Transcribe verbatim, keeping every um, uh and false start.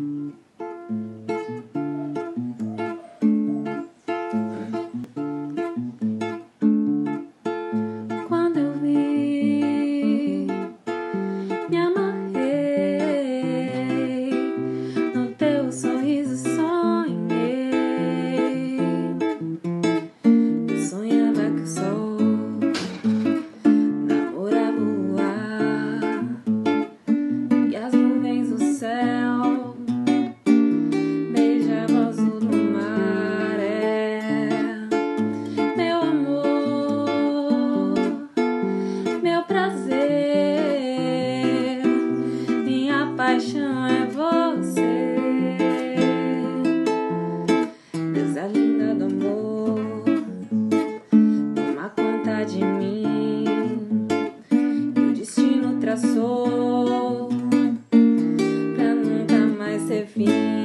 Quando eu vi, me amarrei no teu sorriso, sonhei. Eu sonhava que o sol namorava o ar e as nuvens do céu beijavam o azul do mar. É meu amor, meu prazer, minha paixão é você. Deusa linda do amor, toma conta de mim, que o destino traçou pra nunca mais ter fim.